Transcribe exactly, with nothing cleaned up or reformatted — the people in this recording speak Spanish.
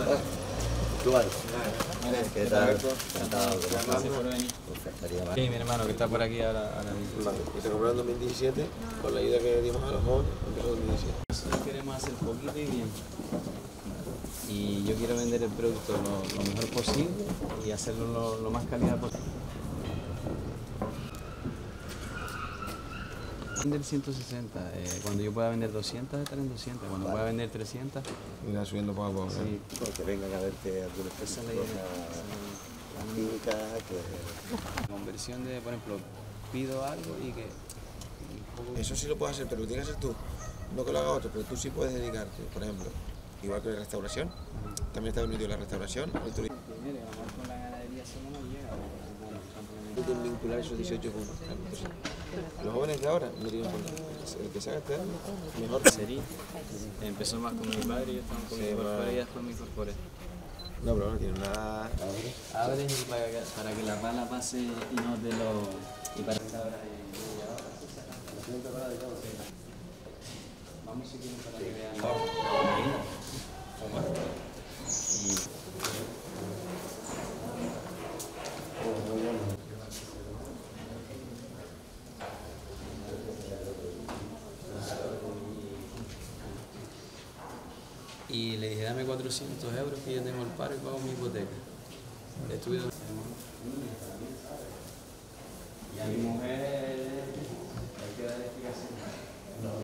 Actual. ¿Qué tal? Encantado. Gracias por venir. Sí, mi hermano que está por aquí ahora. ahora Vale, y se compró en dos mil diecisiete con la ayuda que dimos a los jóvenes, empezó en dos mil diecisiete. Nosotros queremos hacer poquito y bien. Y yo quiero vender el producto lo, lo mejor posible y hacerlo lo, lo más calidad posible. Vender ciento sesenta, eh, cuando yo pueda vender doscientas estaré en doscientas, cuando Vale. pueda vender trescientas. Irá subiendo poco a poco. Sí. Que vengan a verte algunas Esa es la cosas idea. químicas que... Conversión de, por ejemplo, pido algo y que... un poco- Eso sí lo puedes hacer, pero lo tienes que hacer tú. No que lo haga otro, pero tú sí puedes dedicarte, por ejemplo, igual que la restauración. También está unido la restauración, el turismo. Mire, a lo mejor con la ganadería solo no llega. Bueno, Pueden vincular esos dieciocho con entonces, los jóvenes de ahora no tienen problema. El que se haga este año, mejor. sería. Empezó más con mi padre y yo estaba con mi corpore y después me incorporé. No, pero no tienen nada. Abres y para que, para que la pala pase y no te lo... Y para que abra Vamos si quieren para que vean la medida. Y... y le dije, dame cuatrocientos euros que yo tengo el paro y pago mi hipoteca. Estuve... Y a mi mujer hay que dar explicación.